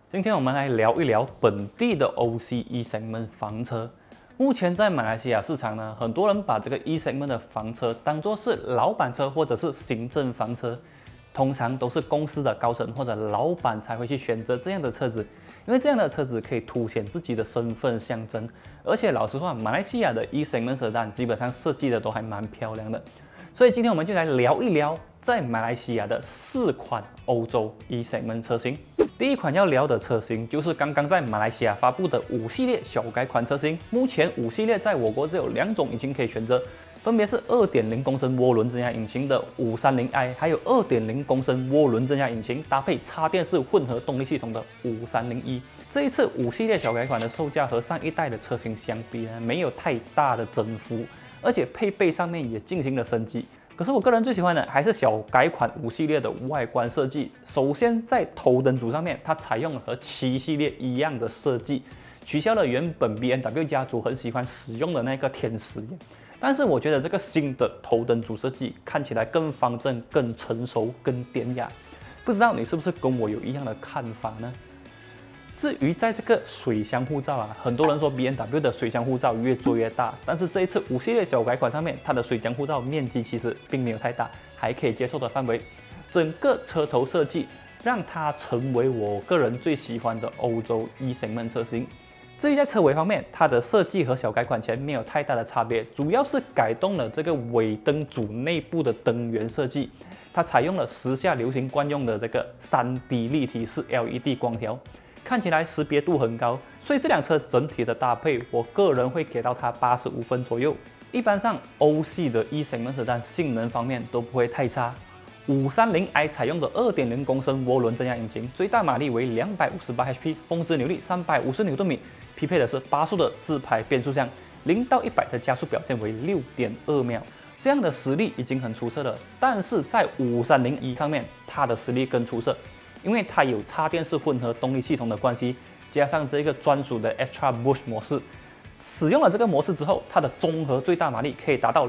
今天我们来聊一聊本地的 OC E segment 房车。目前在马来西亚市场呢，很多人把这个 E segment 的房车当作是老板车或者是行政房车，通常都是公司的高层或者老板才会去选择这样的车子，因为这样的车子可以凸显自己的身份象征。而且老实话，马来西亚的 E segment 车单基本上设计的都还蛮漂亮的，所以今天我们就来聊一聊在马来西亚的4款欧洲 E segment 车型。第一款要聊的车型就是刚刚在马来西亚发布的5系列小改款车型。目前5系列在我国只有2种引擎可以选择，分别是 2.0 公升涡轮增压引擎的 530i， 还有 2.0 公升涡轮增压引擎搭配插电式混合动力系统的 530e。这一次5系列小改款的售价和上一代的车型相比呢，没有太大的增幅，而且配备上面也进行了升级。可是我个人最喜欢的还是小改款5系列的外观设计。首先在头灯组上面，它采用了和7系列一样的设计，取消了原本 BMW 家族很喜欢使用的那个天使眼。但是我觉得这个新的头灯组设计看起来更方正、更成熟、更典雅。不知道你是不是跟我有一样的看法呢？至于在这个水箱护罩啊，很多人说 BMW 的水箱护罩越做越大，但是这一次5系列小改款上面，它的水箱护罩面积其实并没有太大，还可以接受的范围。整个车头设计让它成为我个人最喜欢的欧洲 E segment 车型。至于在车尾方面，它的设计和小改款前没有太大的差别，主要是改动了这个尾灯组内部的灯源设计，它采用了时下流行惯用的这个3D 立体式 LED 光条。看起来识别度很高，所以这辆车整体的搭配，我个人会给到它85分左右。一般上欧系的 E segment 车单性能方面都不会太差。530i 采用的 2.0 公升涡轮增压引擎，最大马力为258 HP， 峰值扭力350牛顿米，匹配的是8速的自排变速箱，0到100的加速表现为6.2秒。这样的实力已经很出色了，但是在530e 上面，它的实力更出色。因为它有插电式混合动力系统的关系，加上这个专属的 Extra Boost 模式，使用了这个模式之后，它的综合最大马力可以达到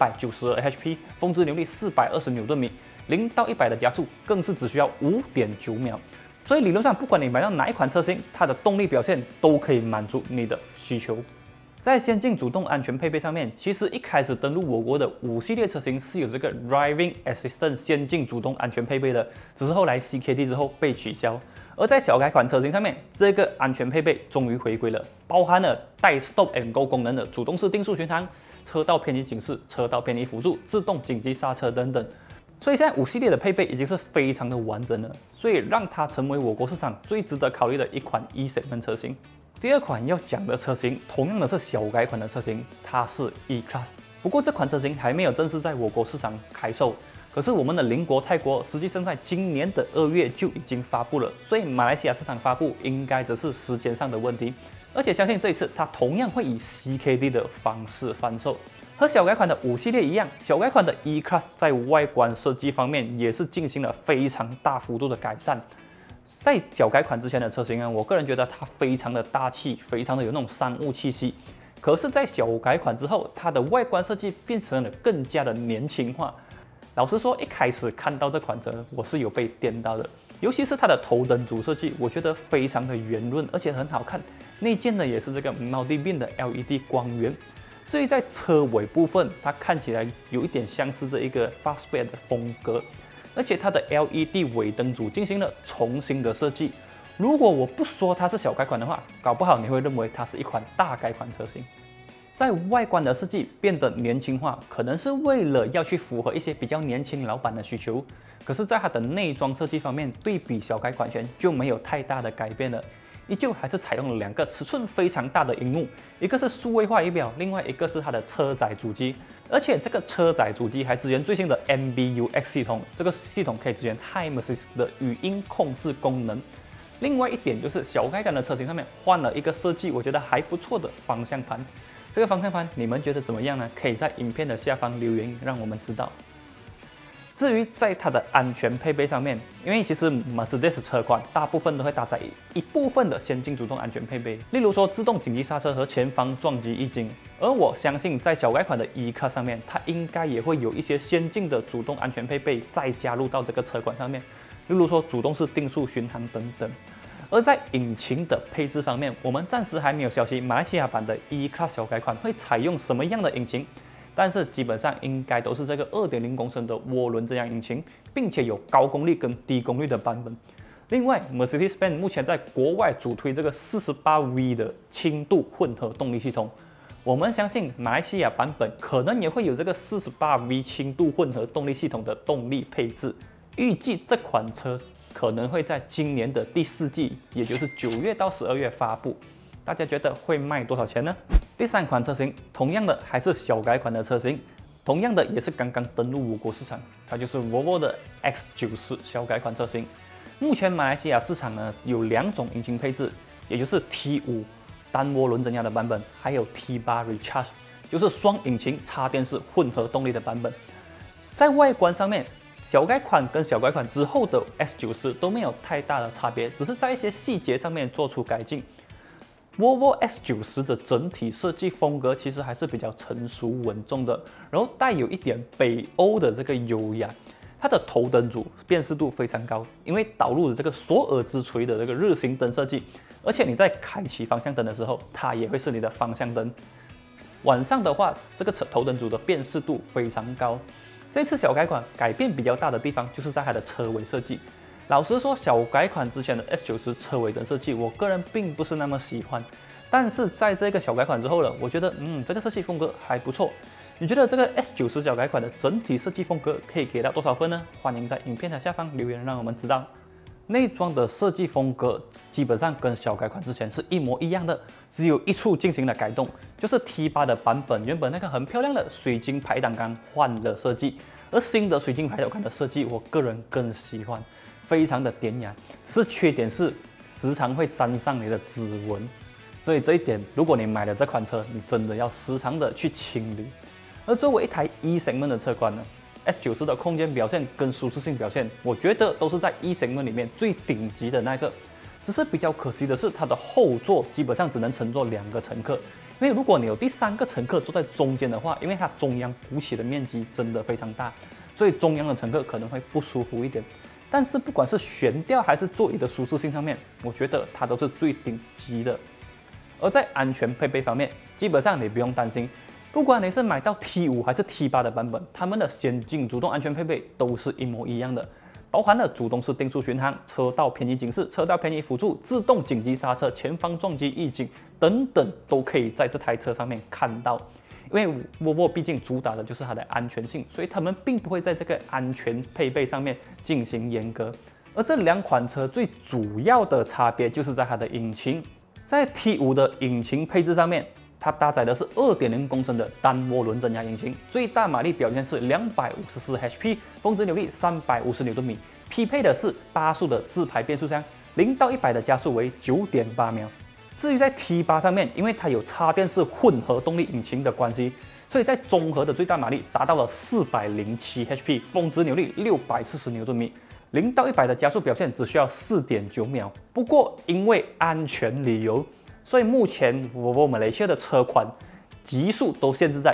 292 HP， 峰值扭力420牛顿米，0到100的加速更是只需要5.9秒。所以理论上，不管你买到哪一款车型，它的动力表现都可以满足你的需求。在先进主动安全配备上面，其实一开始登陆我国的5系列车型是有这个 Driving Assistant 先进主动安全配备的，只是后来 CKD 之后被取消。而在小改款车型上面，这个安全配备终于回归了，包含了带 Stop and Go 功能的主动式定速巡航、车道偏移警示、车道偏移辅助、自动紧急刹车等等。所以现在5系列的配备已经是非常的完整了，所以让它成为我国市场最值得考虑的一款 E segment 车型。第二款要讲的车型，同样的是小改款的车型，它是 E-Class。不过这款车型还没有正式在我国市场开售，可是我们的邻国泰国实际上在今年的2月就已经发布了，所以马来西亚市场发布应该只是时间上的问题。而且相信这一次它同样会以 CKD 的方式贩售。和小改款的5系列一样，小改款的 E-Class 在外观设计方面也是进行了非常大幅度的改善。在小改款之前的车型呢，我个人觉得它非常的大气，非常的有那种商务气息。可是，在小改款之后，它的外观设计变成了更加的年轻化。老实说，一开始看到这款车，我是有被电到的，尤其是它的头灯组设计，我觉得非常的圆润，而且很好看。内建的也是这个 multi-beam 的 LED 光源。至于在车尾部分，它看起来有一点像是这一个 Fastback 的风格。而且它的 LED 尾灯组进行了重新的设计。如果我不说它是小改款的话，搞不好你会认为它是一款大改款车型。在外观的设计变得年轻化，可能是为了要去符合一些比较年轻老板的需求。可是，在它的内装设计方面，对比小改款前就没有太大的改变了。依旧还是采用了2个尺寸非常大的荧幕，一个是数位化仪表，另外一个是它的车载主机。而且这个车载主机还支援最新的 MBUX 系统，这个系统可以支援 HiAssist 的语音控制功能。另外一点就是小改款的车型上面换了一个设计，我觉得还不错的方向盘。这个方向盘你们觉得怎么样呢？可以在影片的下方留言让我们知道。至于在它的安全配备上面，因为其实 Mercedes 车款大部分都会搭载一部分的先进主动安全配备，例如说自动紧急刹车和前方撞击预警。而我相信在小改款的 E-Class 上面，它应该也会有一些先进的主动安全配备再加入到这个车款上面，例如说主动式定速巡航等等。 而在引擎的配置方面，我们暂时还没有消息马来西亚版的 E-Class 小改款会采用什么样的引擎，但是基本上应该都是这个2.0公升的涡轮增压引擎，并且有高功率跟低功率的版本。另外 ，Mercedes-Benz 目前在国外主推这个 48V 的轻度混合动力系统，我们相信马来西亚版本可能也会有这个 48V 轻度混合动力系统的动力配置。预计这款车可能会在今年的第4季，也就是9月到12月发布。大家觉得会卖多少钱呢？第3款车型，同样的还是小改款的车型，同样的也是刚刚登陆我国市场，它就是 Volvo 的 X90小改款车型。目前马来西亚市场呢有2种引擎配置，也就是 T5 单涡轮增压的版本，还有 T8 Recharge， 就是双引擎插电式混合动力的版本。在外观上面，小改款跟小改款之后的 S90都没有太大的差别，只是在一些细节上面做出改进。Volvo S90的整体设计风格其实还是比较成熟稳重的，然后带有一点北欧的这个优雅。它的头灯组辨识度非常高，因为导入了这个索尔之锤的这个日行灯设计，而且你在开启方向灯的时候，它也会是你的方向灯。晚上的话，这个头灯组的辨识度非常高。这次小改款改变比较大的地方就是在它的车尾设计。老实说，小改款之前的 S90车尾灯设计，我个人并不是那么喜欢。但是在这个小改款之后了，我觉得这个设计风格还不错。你觉得这个 S90小改款的整体设计风格可以给到多少分呢？欢迎在影片的下方留言让我们知道。内装的设计风格基本上跟小改款之前是一模一样的，只有一处进行了改动，就是 T8 的版本原本那个很漂亮的水晶排挡杆换了设计，而新的水晶排挡杆的设计我个人更喜欢，非常的典雅，只是缺点是时常会沾上你的指纹，所以这一点如果你买了这款车，你真的要时常的去清理。而作为一台 E segment 的车款呢，S90的空间表现跟舒适性表现，我觉得都是在 E segment 里面最顶级的那个。只是比较可惜的是，它的后座基本上只能乘坐2个乘客，因为如果你有第3个乘客坐在中间的话，因为它中央鼓起的面积真的非常大，所以中央的乘客可能会不舒服一点。但是不管是悬吊还是座椅的舒适性上面，我觉得它都是最顶级的。而在安全配备方面，基本上你不用担心。不管你是买到 T5 还是 T8 的版本，它们的先进主动安全配备都是一模一样的，包含了主动式定速巡航、车道偏移警示、车道偏移辅助、自动紧急刹车、前方撞击预警等等，都可以在这台车上面看到。因为 Volvo 毕竟主打的就是它的安全性，所以他们并不会在这个安全配备上面进行严格。而这2款车最主要的差别就是在它的引擎，在 T5 的引擎配置上面，它搭载的是2.0公升的单涡轮增压引擎，最大马力表现是254 HP， 峰值扭力350牛顿米，匹配的是8速的自排变速箱，0到100的加速为9.8秒。至于在 T8 上面，因为它有插电式混合动力引擎的关系，所以在综合的最大马力达到了407 HP， 峰值扭力640牛顿米，0到100的加速表现只需要4.9秒。不过因为安全理由，所以目前 Volvo Malaysia 的车款极速都限制在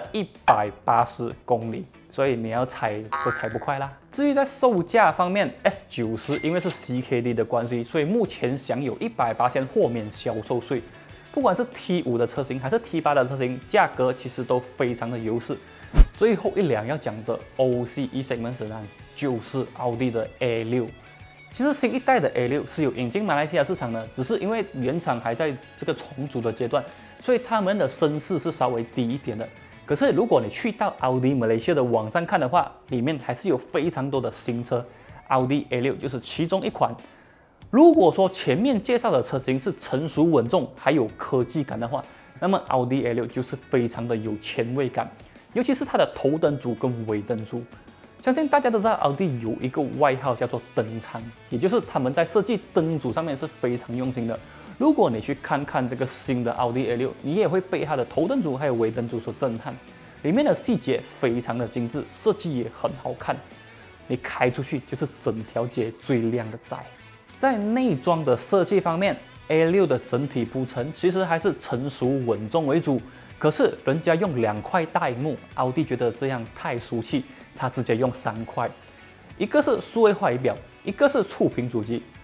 180公里，所以你要踩都踩不快啦。至于在售价方面 ，S90 因为是 CKD 的关系，所以目前享有100%豁免销售税。不管是 T5 的车型还是 T8 的车型，价格其实都非常的优势。最后一辆要讲的 OC E segment 车辆就是奥迪的 A6。其实新一代的 A6 是有引进马来西亚市场的，只是因为原厂还在这个重组的阶段，所以他们的声势是稍微低一点的。可是如果你去到奥迪马来西亚的网站看的话，里面还是有非常多的新车，奥迪 A6 就是其中一款。如果说前面介绍的车型是成熟稳重还有科技感的话，那么奥迪 A6 就是非常的有前卫感，尤其是它的头灯组跟尾灯组。相信大家都知道，奥迪有一个外号叫做灯厂，也就是他们在设计灯组上面是非常用心的。如果你去看看这个新的奥迪 A6， 你也会被它的头灯组还有尾灯组所震撼，里面的细节非常的精致，设计也很好看，你开出去就是整条街最亮的仔。在内装的设计方面 ，A6 的整体铺陈其实还是成熟稳重为主，可是人家用2块大萤幕，奥迪觉得这样太俗气。它直接用3块，一个是数位化仪表，一个是触屏主机。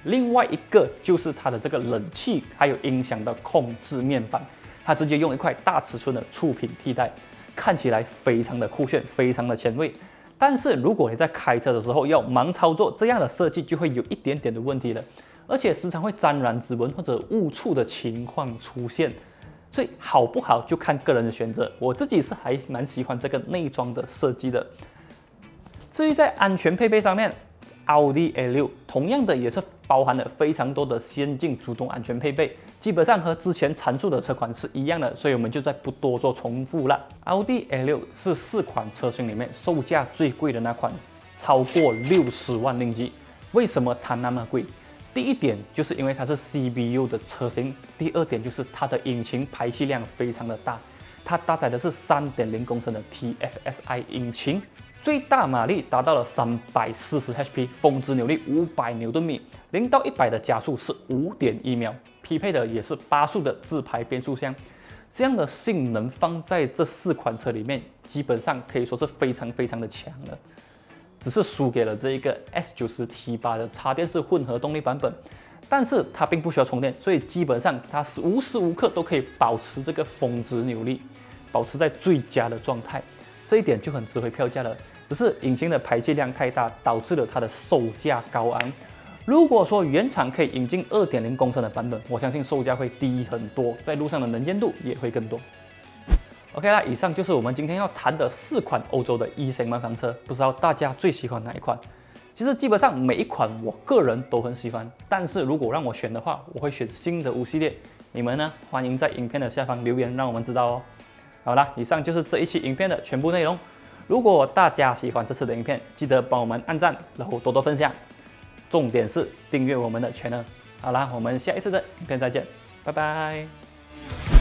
另外一个就是它的这个冷气还有音响的控制面板，它直接用一块大尺寸的触屏替代，看起来非常的酷炫，非常的前卫。但是如果你在开车的时候要盲操作，这样的设计就会有一点点的问题了，而且时常会沾染指纹或者误触的情况出现。所以好不好就看个人的选择，我自己是还蛮喜欢这个内装的设计的。至于在安全配备上面，奥迪 A6 同样的也是包含了非常多的先进主动安全配备，基本上和之前阐述的车款是一样的，所以我们就再不多做重复了。奥迪 A6 是4款车型里面售价最贵的那款，超过60万令吉。为什么它那么贵？第一点就是因为它是 CBU 的车型，第二点就是它的引擎排气量非常的大，它搭载的是3.0公升的 TFSI 引擎。最大马力达到了340 HP， 峰值扭力500牛顿米，0到100的加速是5.1秒，匹配的也是8速的自排变速箱。这样的性能放在这4款车里面，基本上可以说是非常的强了，只是输给了这一个 S90 T8 的插电式混合动力版本。但是它并不需要充电，所以基本上它是无时无刻都可以保持这个峰值扭力，保持在最佳的状态，这一点就很值回票价了。只是引擎的排气量太大，导致了它的售价高昂。如果说原厂可以引进2.0公升的版本，我相信售价会低很多，在路上的能见度也会更多。OK 啦，以上就是我们今天要谈的4款欧洲的 E segment 房车，不知道大家最喜欢哪一款？其实基本上每一款我个人都很喜欢，但是如果让我选的话，我会选新的5系列。你们呢？欢迎在影片的下方留言，让我们知道哦。好啦，以上就是这一期影片的全部内容。如果大家喜欢这次的影片，记得帮我们按赞，然后多多分享。重点是订阅我们的 channel。好啦，我们下一次的影片再见，拜拜。